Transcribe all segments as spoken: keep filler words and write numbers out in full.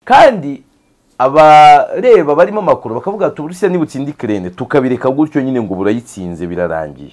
kandi abareba barimo makuru bakavuga ati Uburusiya nibutsinda Ukraine tukabireka gutyo nyine ngo burayitsinze birarangiye,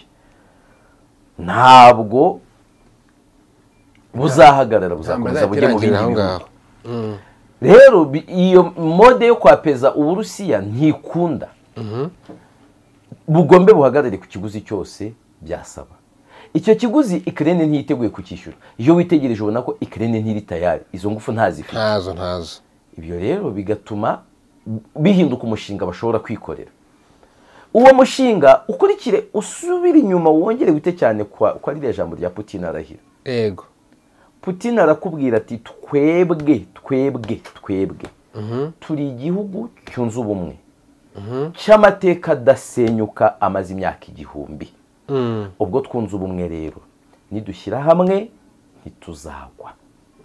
ntabwo buzahagarara, buzakomeza bujye mu bindi bihugu. Rero iyo mode yo kwapeza Uburusiya ntikunda, bugombe buhagarare ku kiguzi cyose byasaba. Icyo kiguzi Ukraine ntiyiteguye kukishyura, iyo witegereje ubona ko Ukraine ntiri tayari, izo ngufu ntazifite, ntazo ntazo. Ibyo rero bigatuma bihinduka umushinga bashobora kwikorera. Uwo mushinga ukurikire usubira inyuma wongere wite cyane kwa kwa rya jambo rya Putin arahira. Ego. Putin arakubwira ati twebwe twebwe twebwe turi igihugu cyunze ubumwe cy'amateka dasenyuka amazi imyaka igihumbi. Ubwo twunze ubumwe rero nidushyira hamwe ntituzagwa.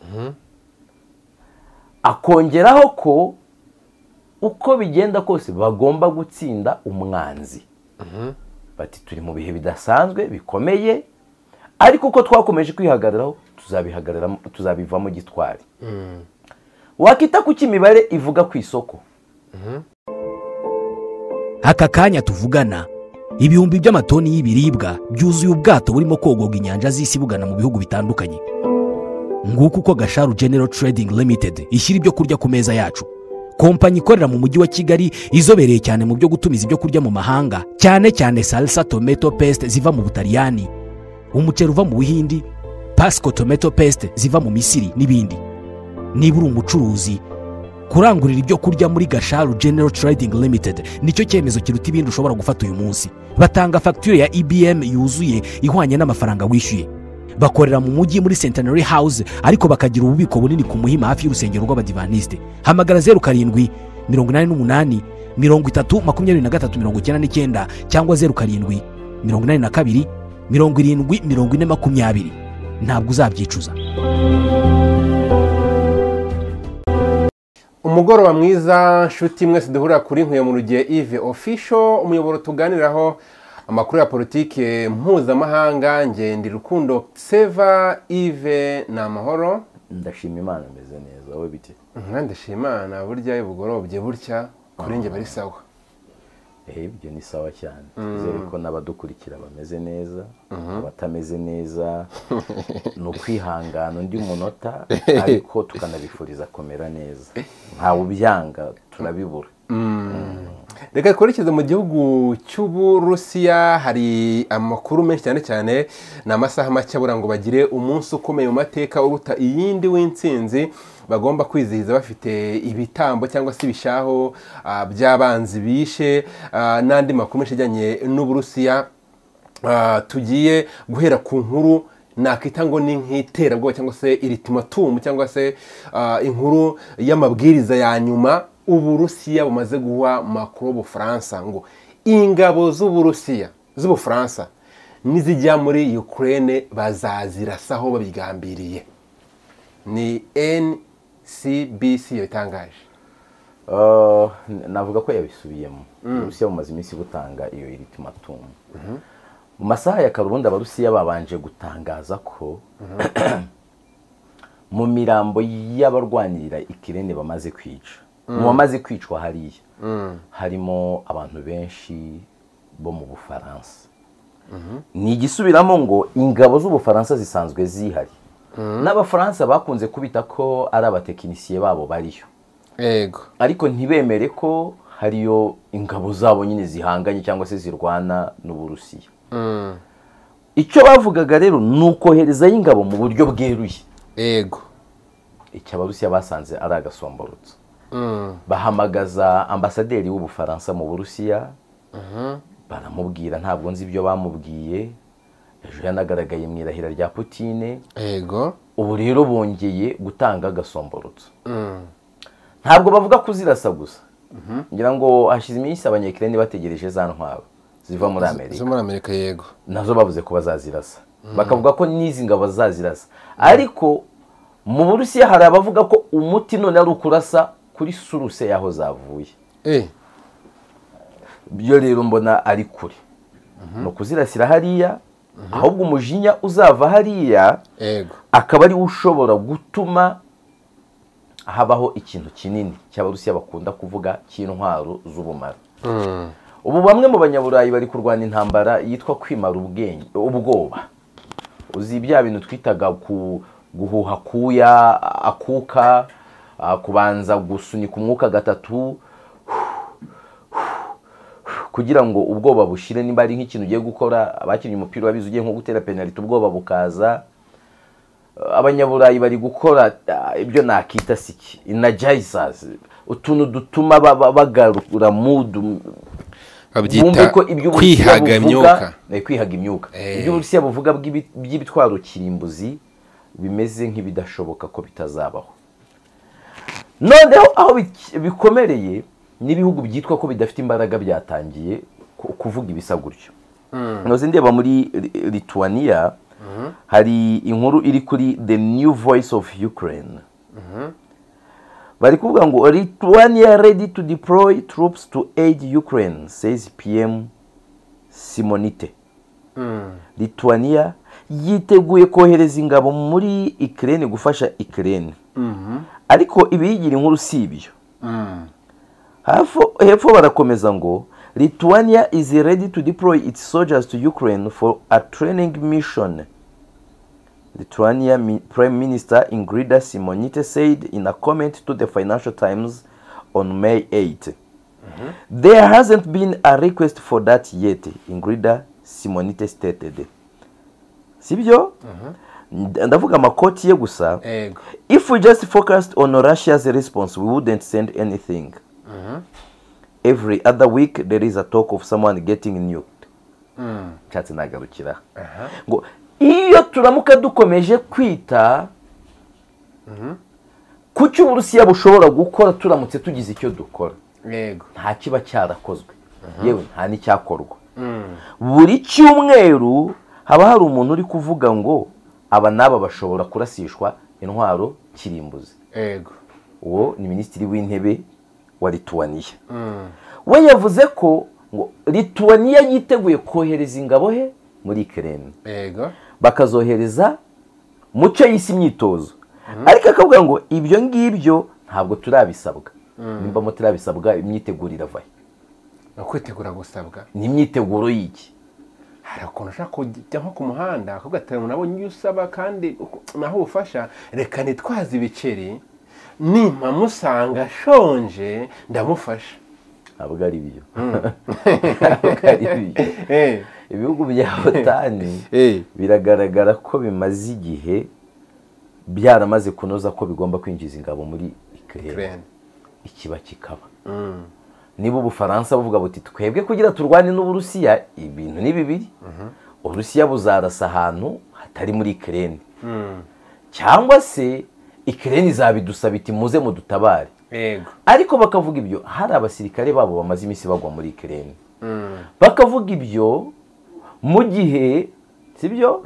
Akongeraho ko uko bigenda kose bagomba gutsinda umwanzi. Bati turi mu bihe bidasanzwe bikomeye, ariko uko twakomeje kwihagararaho tuzabihagarara tuzabivamo gitwari. Wakita ku kimibare ivuga ku isoko. Aka kanya tuvugana ibihumbi by'amatoni y'ibiribwa byuzuye ubwato burimo kogoga inyanja z'isi bugana mu bihugu bitandukanye. Nguko uko Gasharu General Trading Limited ishyira ibyo kurya ku meza yacu. Kompanyi ikorera mu mujyi wa Kigali izobereye cyane mu byo gutumiza ibyo kurya mu mahanga, cyane cyane salsa tomato paste ziva mu Butaliyani, umuceri uva mu Buhindi, Pasco tomato paste ziva mu Misiri n'ibindi. Niba uri umucuruzi, kurangurira ibyo kurya muri Gasharu General Trading Limited nicyo cyemezo kiruta ibindi ushobora gufata uyu munsi. Batanga facture ya E B M yuzuye ihwanye n'amafaranga wishyuye. Bakorera mu mujyi muri Centenary House, ariko bakagira ububiko bunini ku Muhima hafi y'urusengero rw'Abadivaniste. Hamagara zeru karindwi mirongo inani n'umunani mirongo itatu makumyabiri na gatatu mirongo icyenda n'icyenda cyangwa zeru karindwi mirongo inani na kabiri mirongo irindwi mirongo ine makumyabiri. Ntabwo uzabyicuza. Umugoroba mwiza nshuti mwese duhura kuri Nkuye mu Rugiye Yves Official, umuyoboro tuganiraho amakuru ya politike mpuzamahanga. Ngendi Rukundo Seva Yves na mahoro. Ndashima Imana meze neza, wowe bite? Ndashima Imana, burya bugorobye burya kuri nge bari sawa. Eh ibyo ni sawa cyane. Twizere ko n'abadukurikira bameze neza, abatameze neza no kwihangana undi munota, ariko tukanabifuriza komera neza. Ntawe ubyanga turabibura. Reka twerekeze mu gihugu cy'Uburusiya. Hari amakuru menshi cyane cyane n'amasaha make abura ngo bagire umunsi ukomeye mu mateka uruta iyindi w'intsinzi. Bagomba kwizihiza bafite ibitambo cyangwa se ibishaho by'abanzi bishe, n'andi makuru menshi ajyanye n'Uburusiya. Tugiye guhera ku nkuru nakita ngo ni nk'iterabwoba cyangwa se ultimatum cyangwa se inkuru y'amabwiriza ya nyuma Uburusiya bumaze guha Macron w'Ubufaransa ngo ingabo z'Uburusiya z'Ubufaransa nizijya muri Ukraine bazazirasaho babigambiriye. Ni N C B C yatangaje. Uh, navuga ko yabisubiyemo. Uburusiya bumaze iminsi gutanga iyo ultimatum. Mu masaha ya Karubundi Abarusiya babanje gutangaza ko mu mirambo y'abarwanirira Ukraine bamaze kwica. Mu bamaze kwicwa hariya harimo abantu benshi bo mu Bufaransa. Ni igisubiramo ngo ingabo z'Ubufaransa zisanzwe zihari. N'Abafaransa bakunze kubita ko ari abatekinisiye babo bariyo. Ego. Ariko ntibemere ko hariyo ingabo zabo nyine zihanganye cyangwa se zirwana n'Uburusiya. Icyo bavugaga rero nuko hereza y'ingabo mu buryo bweruye. Ego. Icyo Abarusiya basanze ari agasomborotso. Bahamagaza ambasaderi w'Ubufaransa mu Burusiya. Baramubwira ntabwo nzi ibyo bamubwiye. Ejo yanagaragaye mu irahira rya Putin. Ego. Ubu rero bongeye gutanga agasomborotso. Ntabwo bavuga kuzirasa gusa. Ngira ngo hashize iminsi abanyekirene bategereje za ntwabo ziva muri Amerika. Zo muri Amerika yego. Nazo bavuze ko bazazirasa. Bakavuga ko nizi ngabo bazazirasa. Ariko mu Burusiya hari abavuga ko umuti none ari ukurasa kuri suruse yaho zavuye. Eh. Byo rero mbona ari kuri. No kuzirasira hariya, ahubwo umujinya uzava hariya, ego, akaba ari ushobora gutuma habaho ikintu kinini cy'abarusiya bakunda kuvuga cy'intwaro z'ubumara. Ubu bamwe mu banyaburayi bari kurwana intambara yitwa kwimara ubwenge ubwoba. Uzi bya bintu twitaga ku guhuha kuya akuka, kubanza gusunika umwuka gatatu kugira ngo ubwoba bushire, nimba ari nk'ikintu ugiye gukora, abakinnyi umupira wabize ugiye nko gutera penalty ubwoba bukaza. Abanyaburayi bari gukora ibyo nakita siki energizers, utuntu dutuma bagarura mood, babyita kwihaga imyuka. Kwihaga imyuka ibyo Uburusiya buvuga by'ibitwaro kirimbuzi bimeze nk'ibidashoboka ko bitazabaho. Noneho aho bikomereye n'ibihugu byitwa ko bidafite imbaraga byatangiye kuvuga ibisa gutyo. Noze ndeba muri Lithuania hari inkuru iri kuri The New Voice of Ukraine. Bari kuvuga ngo Lithuania ready to deploy troops to aid Ukraine, says P M Simonite. Lithuania yiteguye kohereza ingabo muri Ukraine gufasha Ukraine. Ariko ibiyigira inkuru si ibyo. Hepfo barakomeza ngo Lithuania is ready to deploy its soldiers to Ukraine for a training mission. Lithuania Prime Minister Ingrida Simonite said in a comment to the Financial Times on May eighth. Mm-hmm. There hasn't been a request for that yet, Ingrida Simonite stated. Sibyo? Ndavuga amakoti ye gusa. If we just focused on Russia's response, we wouldn't send anything. Mm-hmm. Every other week there is a talk of someone getting nuked. Mm. Chatsi nagarukira. Uh-huh. Ngo iyo turamuka dukomeje kwita ku cyo Uburusiya bushobora gukora turamutse tugize icyo dukora, yego nta kiba cyarakozwe, yewe nta n'icyakorwa. Buri cyumweru haba hari umuntu uri kuvuga ngo aba naba bashobora kurasishwa intwaro kirimbuzi. Yego uwo ni Minisitiri w'Intebe wa Lithuania. We yavuze ko ngo Lithuania yiteguye kohereza ingabo he muri Ukraine. Yego bakazohereza mu cyo yisi imyitozo. Ariko akavuga ngo ibyo ngibyo ntabwo turabisabwa. Nimba mo turabisabwa imyitegurira vaye. Nakwitegura gusabwa ni imyiteguro y'iki? Hari ukuntu ushaka kujya nko ku muhanda akavuga ati nabonye usaba kandi naho ufasha, reka nitwaze ibiceri nimpa musanga shonje ndamufasha. Ntabwo ari byo. Ibihugu bya Otani biragaragara ko bimaze igihe byaramaze kunoza ko bigomba kwinjiza ingabo muri Ukraine. Ikiba kikaba niba Ubufaransa buvuga buti twebwe kugira turwane n'Uburusiya ibintu ni bibiri. Uburusiya buzarasa ahantu hatari muri Ukraine, cyangwa se Ukraine izabidusaba iti muze mu dutabare. Ariko bakavuga ibyo hari abasirikare babo bamaze iminsi bagwa muri Ukraine. Bakavuga ibyo mu gihe sibyo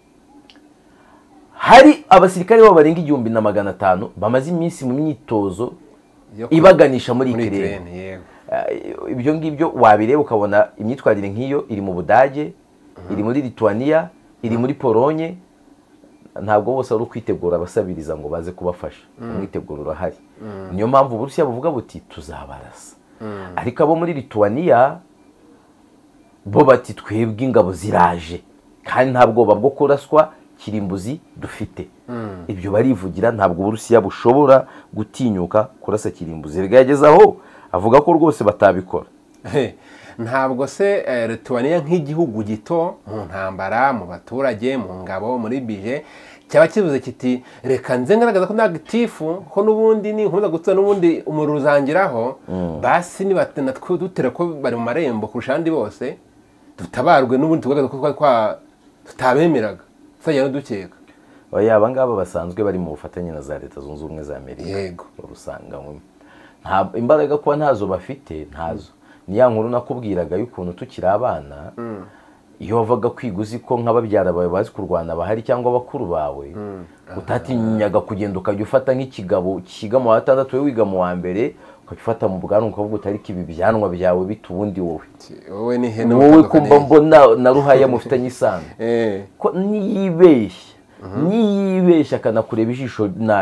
hari abasirikare babo barenga igihumbi na magana atanu bamaze iminsi mu myitozo ibaganisha muri Ukraine. Ibyo ngibyo wabireba ukabona imyitwarire nk'iyo iri mu Budage, iri muri Lithuania, iri muri Polonye. Ntabwo bose ari ukwitegura abasabiriza ngo baze kubafasha. Umwiteguro urahari. Niyo mpamvu Uburusiya buvuga buti tuzabarasa. Ariko abo muri Lithuania bo bati twebwe ingabo ziraje kandi ntabwo bwo kuraswa kirimbuzi dufite. Ibyo barivugira, ntabwo Uburusiya bushobora gutinyuka kurasa kirimbuzi. Rigagezaho avuga ko rwose batabikora. Ntabwo se Lithuania nk'igihugu gito mu ntambara, mu baturage, mu ngabo, muri bije cyaba kivuze kiti reka nze ngaragaza ko ndagitifu ko nubundi ni nkomeza gutsa nubundi umuruzangiraho basi ni batena dutera ko bari mu marembo kurushandi bose dutabarwe nubundi tugaga ko kwa tutabemeraga sajya no dukeka. Oya abangaba basanzwe bari mu bufatanye na za Leta Zunze Ubumwe za Amerika. Yego urusanga nta imbaraga ko ntazo bafite ntazo. Ni ya nkuru nakubwiraga y'ukuntu tukiri abana iyo wavaga kwiguzi ko nk'ababyara bawe bazi kurwana bahari cyangwa bakuru bawe utatinyaga kugenda ukajya ufata nk'ikigabo kiga mu batandatu we wiga mu wa mbere ukafata mu bwanwa ukavuga utari kibi byanwa byawe bitubundi wowe wowe ni hene wowe kumba mbona na ruhaya mufitanye isano ko niyibeshya niyibeshya kana kureba ijisho nabi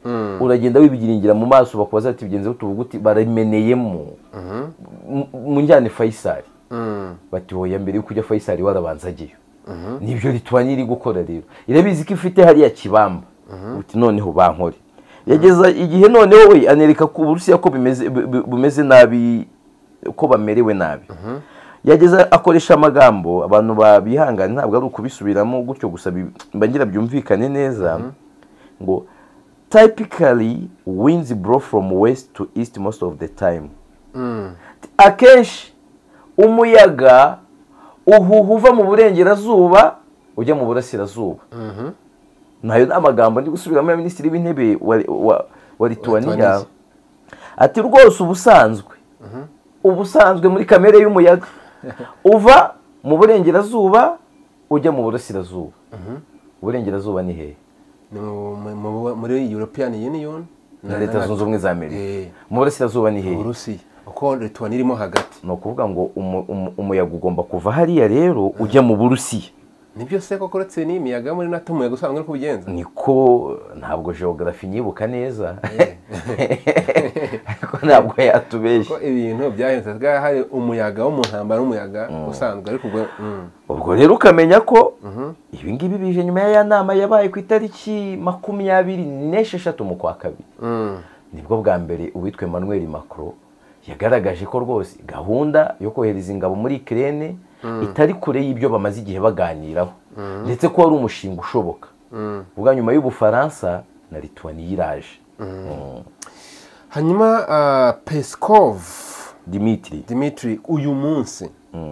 uragenda wibigiringira mu maso bakubaza ati bigenze utuvuga uti barameneyemo mu njyane Faisal bati hoya mbere yo kujya Faisal warabanza agiye nibyo Lituania iri gukora rero irabizi ko ifite hariya kibamba uti noneho bankore yageza igihe noneho we anereka ku Burusiya ko bimeze bumeze nabi ko bamerewe nabi yageza akoresha amagambo abantu babihangana ntabwo ari ukubisubiramo gutyo gusa mbangira byumvikane neza ngo typically winds blow from west to east most of the time akenshi umuyaga uhuha uva mu burengerazuba ujya mu burasirazuba nayo n'amagambo ndi gusubiramo ya minisitiri w'intebe wa Lituania ati rwose ubusanzwe ubusanzwe muri kamere y'umuyaga uva mu burengerazuba ujya mu burasirazuba uburengerazuba ni hehe muri European Union na Leta Zunze Ubumwe za Amerika mu burasirazuba ni hehe Urusiya uko Lituania irimo hagati no kuvuga ngo umuyaga ugomba kuva hariya rero ujya mu Burusiya nibyo se koko uretse n'imiyaga muri NATO umuyaga usanzwe ari kubigenza niko ntabwo geography nyibuka neza ariko ntabwo yatubeshye ko ibintu byahenze hari umuyaga wo mu ntambara n'umuyaga usanzwe ariko ubwo rero ukamenya ko ibi ngibi bije nyuma ya nama yabaye ku itariki makumyabiri n'esheshatu mu kwa kabiri nibwo bwa mbere uwitwa Emmanuel Macron yagaragaje ko rwose gahunda yo kohereza ingabo muri Ukraine itari kure y'ibyo bamaze igihe baganiraho ndetse ko ari umushinga ushoboka ubwa nyuma y'Ubufaransa na Lituania iraje hanyuma Peskov Dimitri Dimitri uyu munsi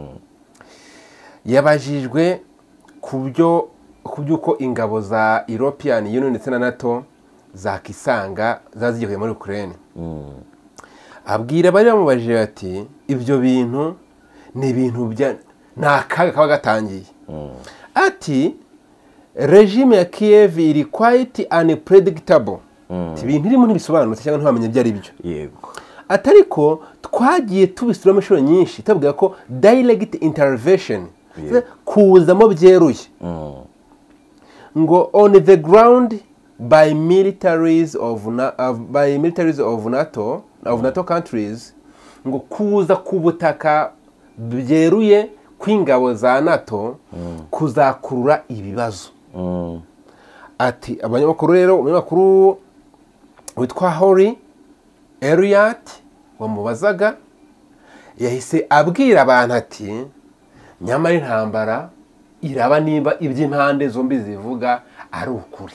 yabajijwe ku byo ku byuko ingabo za European Union ndetse na NATO zakisanga zazigiye muri Ukraine abwira bari bamubajije ati ibyo bintu ni ibintu bya nakaga kaba gatangiye ati regime ya Kiev iri quite unpredictable ibintu irimo ntibisobanutse cyangwa ntibamenye ibyo ari byo yego atariko twagiye tubisubiramo inshuro nyinshi tubwira ko direct intervention kuzamo byeruye ngo on the ground by militaries of uh, by militaries of NATO of NATO countries ngo kuza ku butaka byeruye kw'ingabo za NATO kuzakurura ibibazo ati abanyamakuru rero umunyamakuru witwa Hori Elliot wamubazaga yahise abwira abantu ati nyamara intambara iraba niba iby'impande zombi zivuga ari ukuri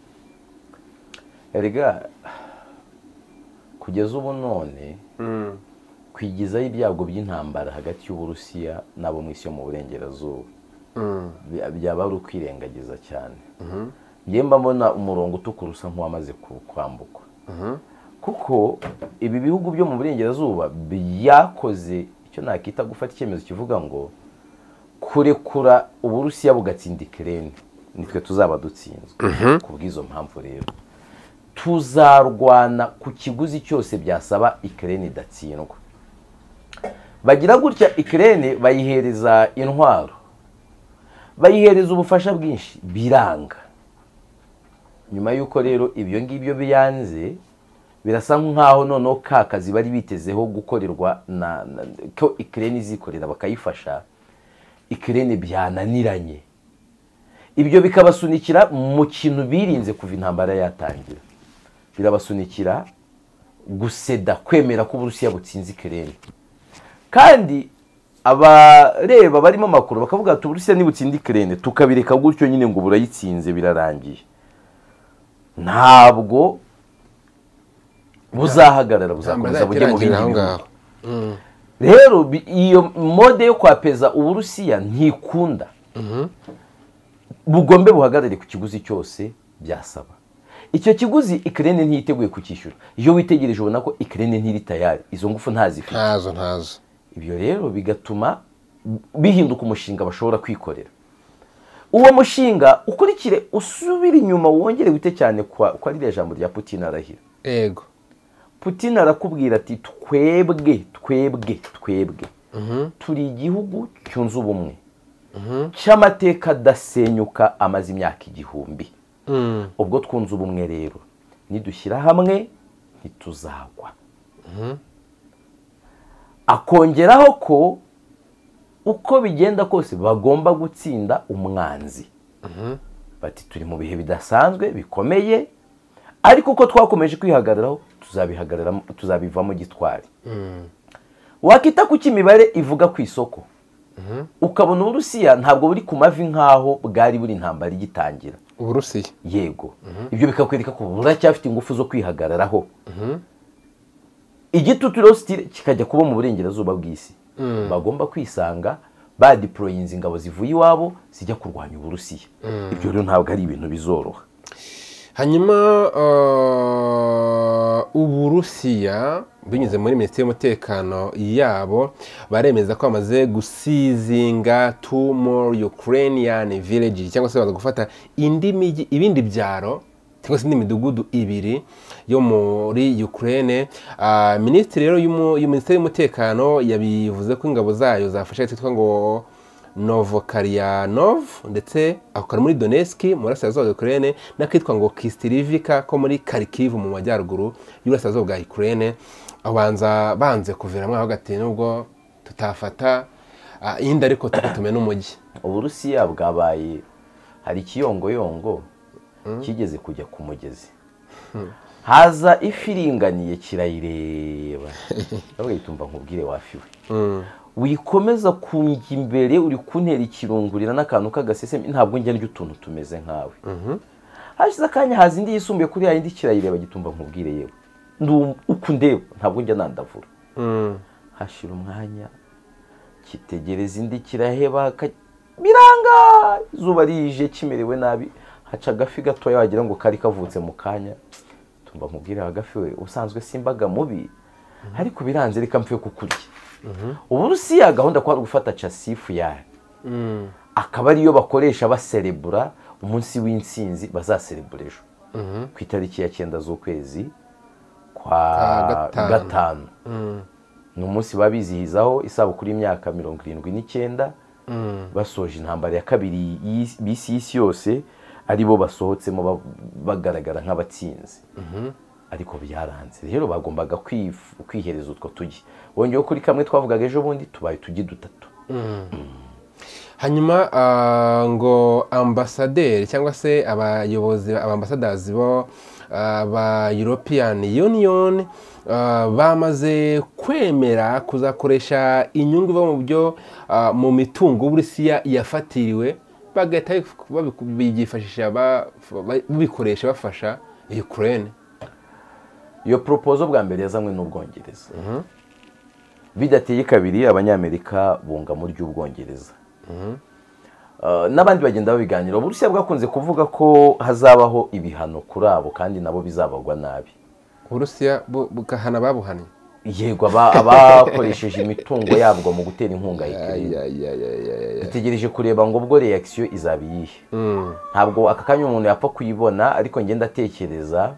erega kugeza ubu none kwigizaho ibyago by'intambara hagati y'Uburusiya n'abo mu isi yo mu burengerazuba byaba ari ukwirengagiza cyane yemba mbona umurongo utukura usa nk'uwamaze kwambukwa kuko ibi bihugu byo mu burengerazuba byakoze icyo nakita gufata icyemezo kivuga ngo kurekura Uburusiya bugatsinda Ukraine nitwe tuzaba dutsinzwe kubw'izo mpamvu rero tuzarwana ku kiguzi cyose byasaba Ukraine idatsindwa bagira gutya Ukraine bayihereza intwaro bayihereza ubufasha bwinshi biranga nyuma yuko rero ibyo ngibyo byanze birasa nkaho noneho kakazi bari bitezeho gukorerwa na ko Ukraine izikorera bakayifasha Ukraine byananiranye ibyo bikabasunikira mu kintu birinze kuva intambara yatangira birabasunikira guseda kwemera ko Uburusiya butsinze Ukraine kandi abareba barimo makuru bakavuga ati Uburusiya nibutsinda Ukraine tukabireka gutyo nyine ngo burayitsinze birarangiye ntabwo buzahagarara buzakomeza bujye mu bindi bihugu rero iyo mode yo kwapeza Uburusiya ntikunda bugombe buhagarare ku kiguzi cyose byasaba icyo kiguzi Ukraine ntiyiteguye kukishyura iyo witegereje ubona ko Ukraine ntiri tayari izo ngufu ntazifite ntazo ntazo ibyo rero bigatuma bihinduka umushinga bashobora kwikorera uwo mushinga ukurikire usubira inyuma wongere wite cyane kwa kwa ririya jambo rya Putin arahira ego Putin arakubwira ati twebwe twebwe twebwe turi igihugu cyunze ubumwe cy'amateka dasenyuka amaze imyaka igihumbi ubwo twunze ubumwe rero nidushyira hamwe ntituzagwa. Akongeraho ko uko bigenda kose bagomba gutsinda umwanzi. Bati turi mu bihe bidasanzwe bikomeye, ariko uko twakomeje kwihagararaho tuzabihagarara tuzabivamo gitwari. Wakita ku kimibare ivuga ku isoko, ukabona Uburusiya ntabwo buri ku mavi nkaho bwari buri intambara igitangira. Uburusiya Yego. Ibyo bikakwereka ko buracyafite ingufu zo kwihagararaho. Igitutu rero stile kikajya kuba mu burengerazuba bw'isi. Bagomba kwisanga ba deployinze ingabo zivuye iwabo zijya kurwanya Uburusiya. Ibyo rero ntabwo ari ibintu bizoroha. Hanyuma Uburusiya binyuze muri Minisiteri y'Umutekano yabo baremeza ko bamaze gusizinga two more Ukrainian villages, cyangwa se baza gufata indi migi ibindi byaro cyangwa se indi midugudu ibiri yo muri Ukraine. Uh, Minisitiri rero y'Minisiteri y'Umutekano yabivuze ko ingabo zayo zafashe cyitwa ngo Novokaryanov, ndetse akora muri Donetsk mu burasirazuba bwa Ukraine, n'akitwa ngo Kistirivka ko muri Kharkiv mu majyaruguru y'uburasirazuba bwa Ukraine. Abanza banze kuviramo aho gati nubwo tutafata uh, indi ariko tugutume n'umujyi. Uburusiya bwabaye hari ikiyongoyongo kigeze kujya ku mugezi, haza ifiringaniye kirayireba. Nawe yitumva nkubwire wafiwe. Wikomeza kunjya imbere uri kuntera ikirungurira n'akantu kagaseseme, ntabwo njya ndya utuntu tumeze nkawe. Hashize akanya haza indi yisumbuye kuri ya indi kirayireba gitumva nkubwire yewe ndu uko ndeba ntabwo njya nandavura. Hashira umwanya kitegereza indi kiraheba biranga, izuba rije kimerewe nabi, haca agafi gatoya wagira ngo kari kavutse mu kanya. Tumba nkubwire agafi we usanzwe simbaga mubi, ariko biranze reka mpfe kukurya. Uburusiya gahunda kwa gufata chasifu yayo, akaba ariyo bakoresha baserebura umunsi w'insinzi bazaserebura ejo ku itariki ya cyenda z'ukwezi kwa gatanu. Ni umunsi babizihizaho isabukuru y'imyaka mirongo irindwi n'icyenda basoje intambara ya kabiri y'isi y'isi yose, aribo basohotsemo bagaragara nk'abatsinzi. Ariko byaranze rero bagombaga kwihereza utwo tugi. Wongeyeho kuri kamwe twavugaga ejo bundi tubaye tugi dutatu. Hanyuma ngo ambasaderi cyangwa se abayobozi abambasadazi bo ba European Union bamaze kwemera kuzakoresha inyungu iva mu byo mu mitungo Uburusiya yafatiriwe, bagahita babifashisha babikoresha bafasha Ukraine. Iyo proposal bwa mbere yazanywe n'Ubwongereza. Bidateye kabiri abanyamerika bunga muri y'Ubwongereza. N'abandi bagenda babiganira. Uburusiya bwakunze kuvuga ko hazabaho ibihano kuri abo kandi nabo bizabagwa nabi. Uburusiya bugahana babuhanye. Yego abakoresheje imitungo yabwo mu gutera inkunga Ukraine. Dutegereje kureba ngo ubwo reaction izabiyihe. Ntabwo aka kanya umuntu yapfa kuyibona, ariko ngenda atekereza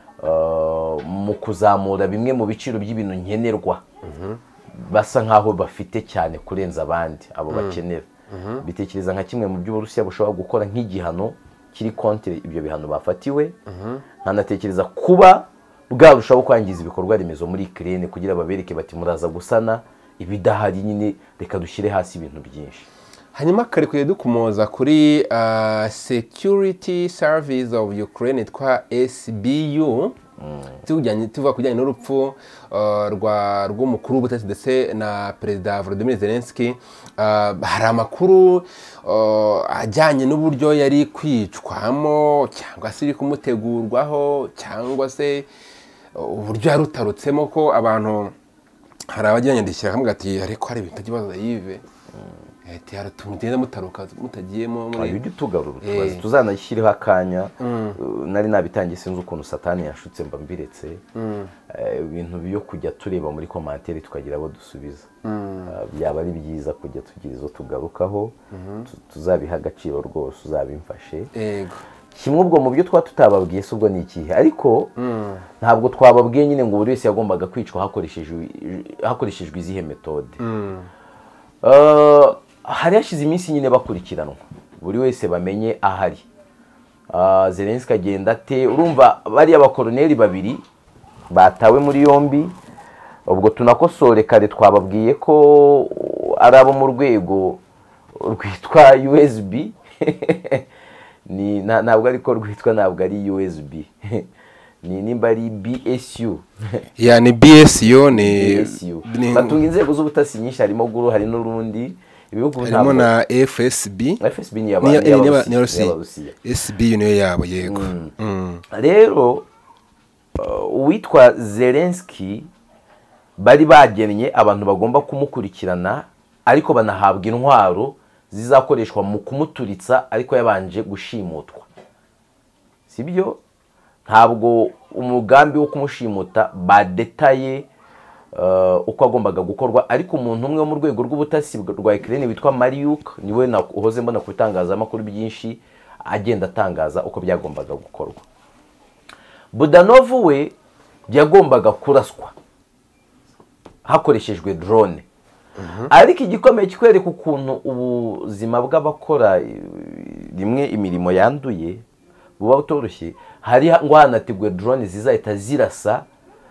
mu kuzamura bimwe mu biciro by'ibintu nkenerwa. Basa nkaho bafite cyane kurenza abandi abo bakenera. Bitekereza nka kimwe mu by'Uburusiya bushobora gukora nk'igihano kiri kontre ibyo bihano bafatiwe. Nkanatekereza kuba bwarushaho kwangiza ibikorwa remezo muri Ukraine kugira babereke bati muraza gusana ibidahari, nyine reka dushyire hasi ibintu byinshi. Hanyuma kare kuye dukumoza kuri uh, Security Service of Ukraine twa S B U. Tujyanye tuva kujyanye n'urupfu rwa rw'umukuru w'ubutegetsi ndetse na Perezida Volodymyr Zelensky. Hari amakuru ajyanye n'uburyo yari kwicwamo cyangwa se iri kumutegurwaho cyangwa se uburyo yarutarutsemo, ko abantu hari abajyanye ndishyira hamwe ati ariko hari ibintu by'ibibazo yive ati haratumugenda mutaruka mutagiyemo muri ayo tugarura tubazi tuzanashyiriho akanya. Nari nabitangiye sinzi ukuntu Satani yashutse mba mbiretse ibintu byo kujya tureba muri commentaire tukagira abo dusubiza. Byaba ari byiza kujya tugira izo tugarukaho, tuzabiha agaciro rwose uzabimfashe. Yego kimwe ubwo mu byo twa tutababwiye subwo ni ikihe, ariko ntabwo twababwiye nyine ngo buri wese yagombaga kwicwa hakoreshejwe hakoreshejwe izihe metode. Hari hashize iminsi nyine bakurikiranwa buri wese bamenye ahari. Ah, Zelensky agenda ate urumva bariya abakoroneri babiri batawe muri yombi ubwo tunakosore kare twababwiye ko ari abo mu rwego rwitwa U S B ni ntabwo ariko rwitwa ntabwo ari U S B ni nimba ari B S U ya ni B S U ni batunga inzego z'ubutasi nyinshi harimo guru hari n'urundi ibihugu harimo na F S B F S B ni y'Abarusiya S B niyo yabo yego rero uwitwa Zelensky bari bagennye abantu bagomba kumukurikirana ariko banahabwa intwaro zizakoreshwa mu kumuturitsa ariko yabanje gushimutwa sibyo ntabwo umugambi wo kumushimuta badetaye uko agombaga gukorwa ariko umuntu umwe wo mu rwego rw'ubutasi rwa Ukraine witwa Mariuk niwe nahoze mbona ku bitangazamakuru byinshi agenda atangaza uko byagombaga gukorwa. Budanov we byagombaga kuraswa hakoreshejwe drone ariko igikomeye kikwereka ukuntu ubuzima bw'abakora rimwe imirimo yanduye buba butoroshye hari ngo hanategwe drone zizahita zirasa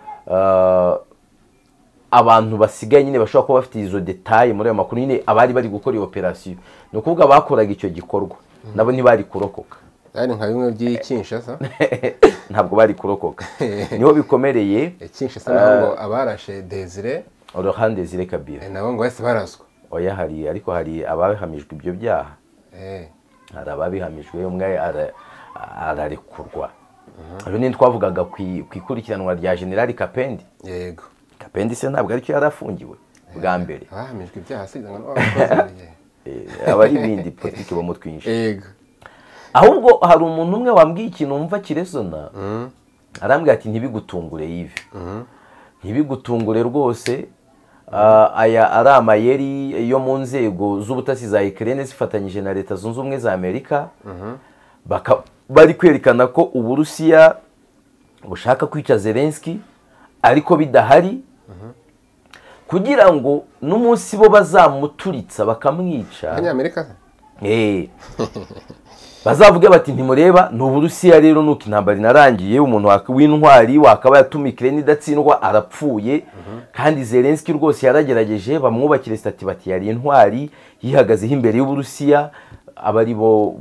abantu basigaye nyine bashobora kuba bafite izo detaye muri ayo makuru nyine abari bari gukora iyo operasiyo ni ukuvuga bakoraga icyo gikorwa nabo ntibari kurokoka ari nka bimwe by'Kinshasa ntabwo bari kurokoka niho bikomereye Kinshasa nabo abarashe Desire Laurent Desire Kabila nabo ngo bose baraswa oya hari ariko hari abahamijwe ibyo byaha eh hari ababihamijwe umwe ararekurwa aho ni twavugaga ku ikurikiranwa rya General Kapendi yego Kapendi se ntabwo aricyo yarafungiwe bwa mbere abahamijwe ibyaha siganga n'abakoze eh abari bindi politiki bo mutwinshi yego ahubwo hari umuntu umwe wambwiye ikintu umva kiresona arambwira ati ntibigutungure Yves ntibigutungure rwose aya ari amayeri yo mu nzego z'ubutasi za Ukraine zifatanyije na Leta Zunze Ubumwe za Amerika bari kwerekana ko Uburusiya bushaka kwica Zelensky ariko bidahari kugira ngo n'umunsi bo bazamuturitsa bakamwica Abanyamerika eh bazavuge bati ntimureba n'Uburusiya rero nuko intambara inarangiye umuntu w'intwari wakaba yatuma Ukraine idatsindwa arapfuye kandi Zelensky rwose yaragerageje bamwubakire stati bati yari intwari yihagazeho imbere y'Uburusiya abari bo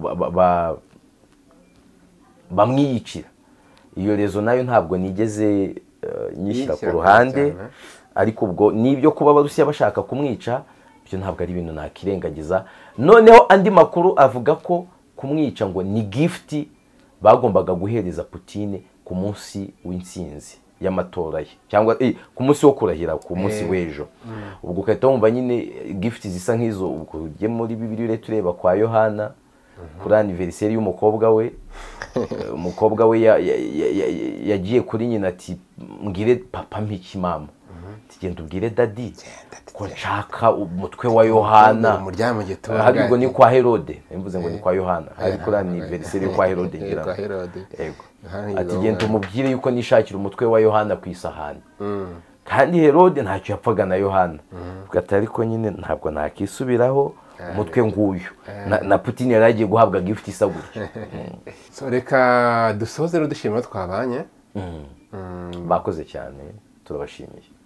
bamwiyicira iyo rezo nayo ntabwo nigeze nyishyira ku ruhande ariko ubwo nibyo kuba Abarusiya bashaka kumwica byo ntabwo ari ibintu nakirengagiza noneho andi makuru avuga ko kumwica ngo ni gift bagombaga guhereza Putin ku munsi w'intsinzi y'amatora ye cyangwa eh ku munsi wo kurahira ku munsi w'ejo ubwo ukahita wumva nyine gift zisa nk'izo ubwo ujye muri Bibiliya tureba kwa Yohana kuri anniversaire y'umukobwa we umukobwa we yagiye kuri nyina ati mbwire papa mpiki mama tugenda ubwire daddy ko nshaka umutwe wa Yohana umuryamo gito ahubwo ni kwa Herode mvuze ngo ni kwa Yohana ari kuri anniversaire yo kwa Herode ngira kwa Herode yego ati genda umubwire yuko nishakira umutwe wa Yohana ku isahani kandi Herode ntacyo yapfaga na Yohana ugata ariko nyine ntabwo nakisubiraho umutwe nguyu na Putin yaragiye guhabwa gift isa gutyo so reka dusoze rero dushimira twabanye bakoze cyane turabashimiye.